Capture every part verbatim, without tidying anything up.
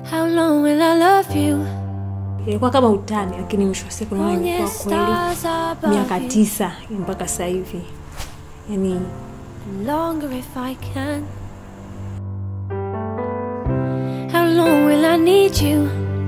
How long will I love you? Ilikuwa kama utani, lakini mwisho wa siku naona ilikuwa kweli miaka tisa mpaka sasa hivi. Yani longer if I can. How long will I need you?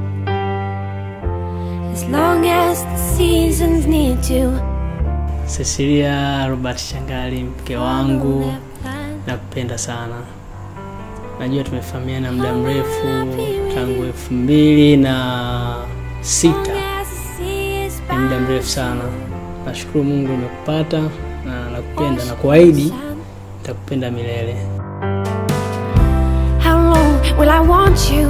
As long as the seasons need to. Cecilia, Robert Shangali, mke wangu, nakupenda sana. Najua tumefahamiana muda mrefu tangu elfu mbili na sita. Ni muda mrefu sana. Nashukuru Mungu nimekupata na nakupenda na kuahidi nitakupenda milele. How long will I want you?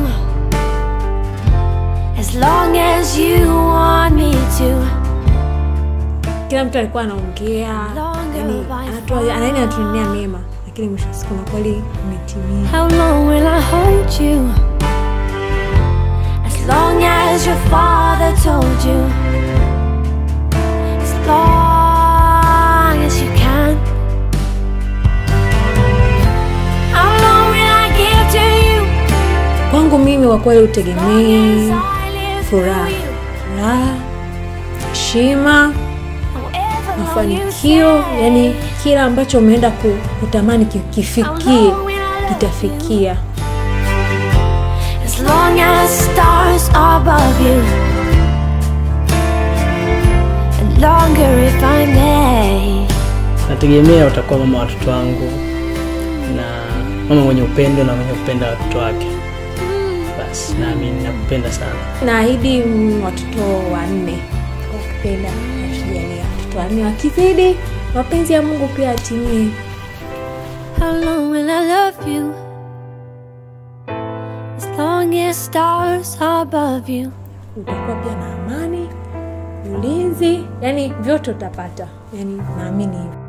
As long as you want me to. Kila mtu alikuwa anaongea, yani anatoa anaenda anatumia mema, lakini mwisho wa siku na kweli umetimia. How long will I hold you? As long as your father told you. As long as you can. How long will I give to you? Kwangu mimi wa kweli utegemei furaha, raha, heshima, mafanikio, yani kila ambacho umeenda kutamani kifikie kitafikia. As long as stars are above you. And longer if I may. Nategemea utakuwa mama watoto wangu na mama mwenye upendo na mwenye kupenda watoto wake. Basi na mimi nakupenda sana. Naahidi watoto wanne kwa kupenda kujalia watoto wanne wakizidi mapenzi ya Mungu pia atimie. How long will I love you? As long as stars are above you. Utakuwa pia na amani, ulinzi, yani vyote utapata. Yani naamini hivyo.